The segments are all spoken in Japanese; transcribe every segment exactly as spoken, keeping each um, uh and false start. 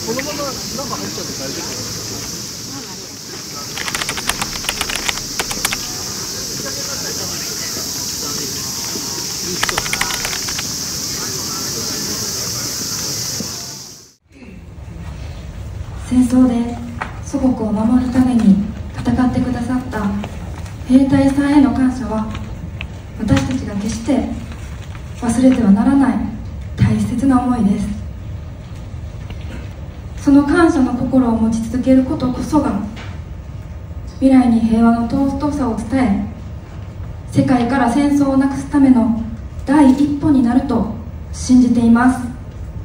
このまま中入っちゃって大丈夫？ 戦争で祖国を守るために戦ってくださった兵隊さんへの感謝は、私たちが決して忘れてはならない大切な思いです。その感謝の心を持ち続けることこそが、未来に平和の尊さを伝え、世界から戦争をなくすための第一歩になると信じています。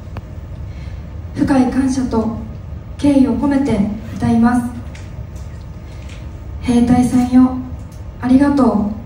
深い感謝と敬意を込めて歌います。兵隊さんよ、ありがとう。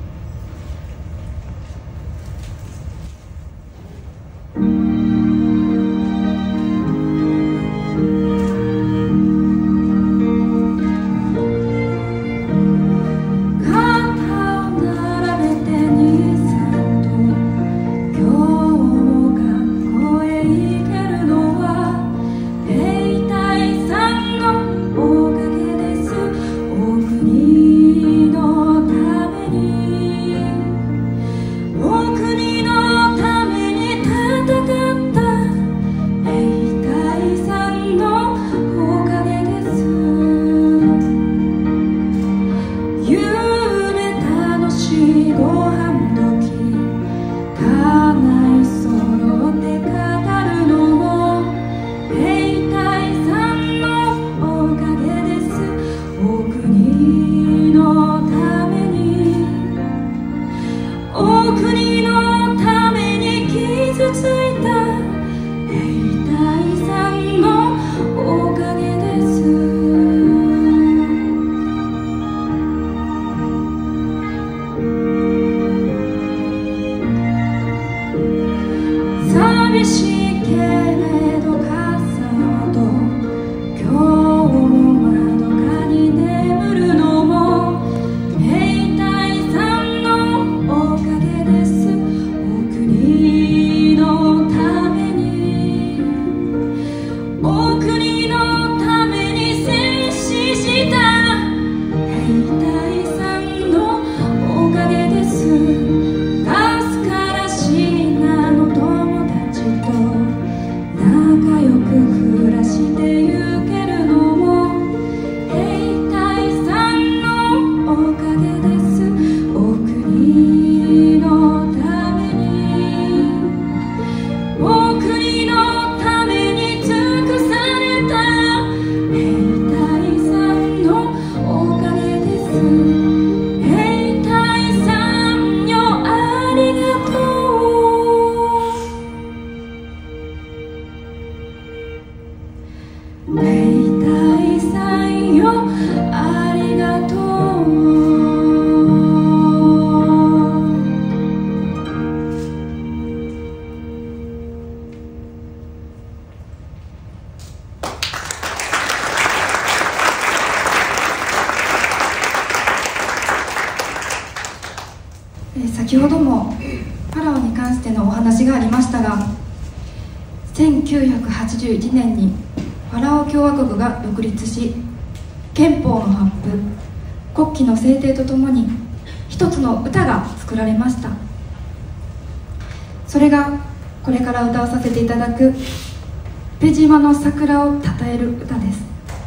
先ほどもパラオに関してのお話がありましたが、せんきゅうひゃくはちじゅういちねんにパラオ共和国が独立し、憲法の発布、国旗の制定とともに一つの歌が作られました。それがこれから歌わさせていただくペジマの桜をたたえる歌です。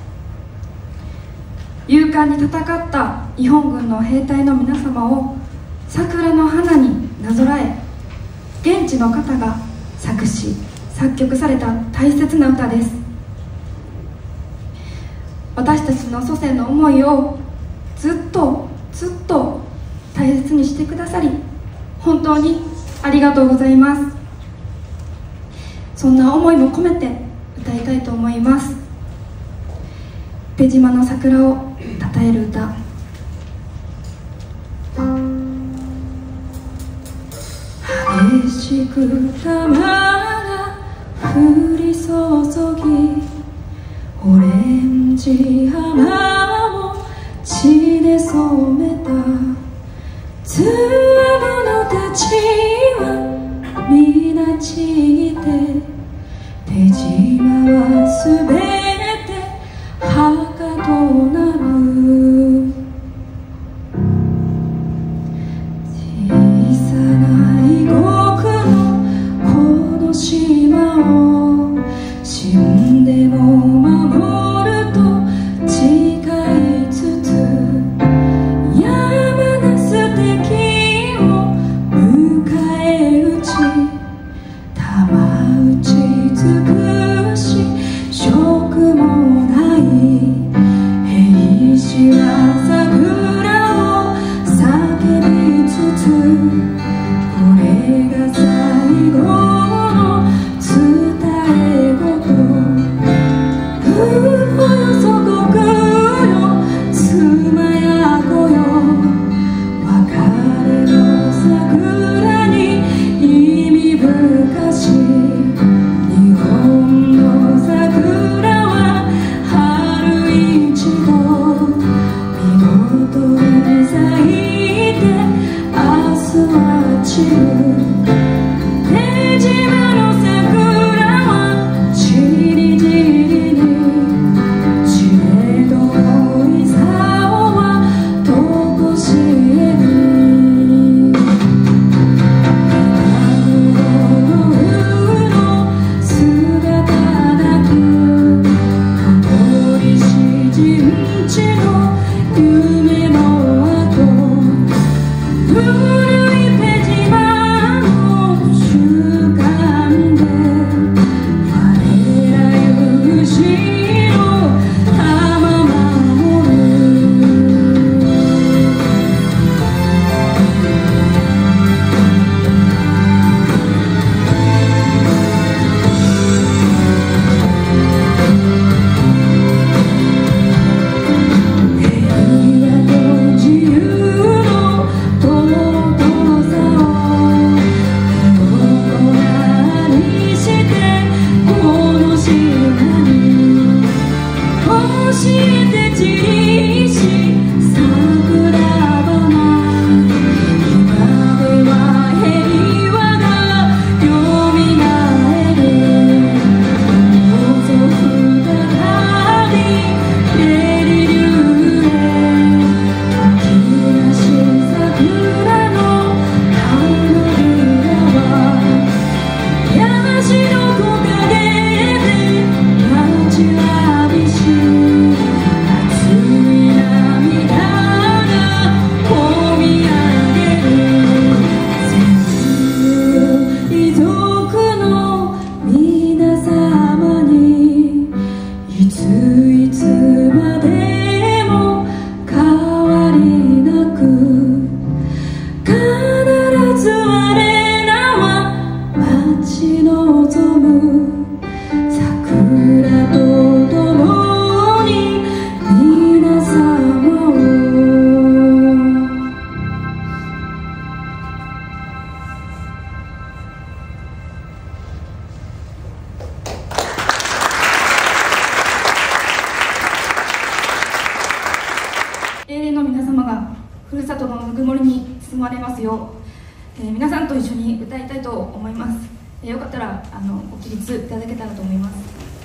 勇敢に戦った日本軍の兵隊の皆様を桜の花になぞらえ、現地の方が作詞作曲された大切な歌です。私たちの祖先の思いをずっとずっと大切にしてくださり、本当にありがとうございます。そんな思いも込めて歌いたいと思います。ペジマの桜をたたえる歌。激しく玉が降り注ぎ、オレンジ浜を血で染めたつぶのたちは皆散って、手島はふるさとのぬくもりに包まれますよう、えー、皆さんと一緒に歌いたいと思います。えー、よかったらあのご起立いただけたらと思います。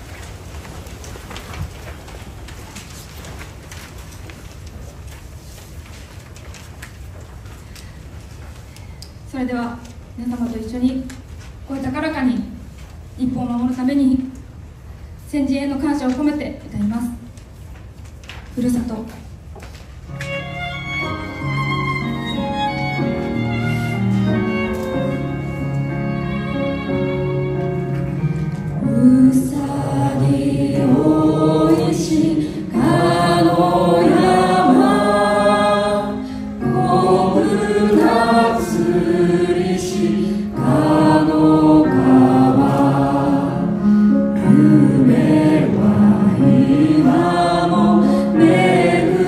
それでは皆様と一緒に声高らかに日本を守るために先人への感謝を込めて歌います。ふるさと。うさぎおいしかの山こぶなつりしかの川夢は今も巡る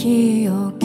記憶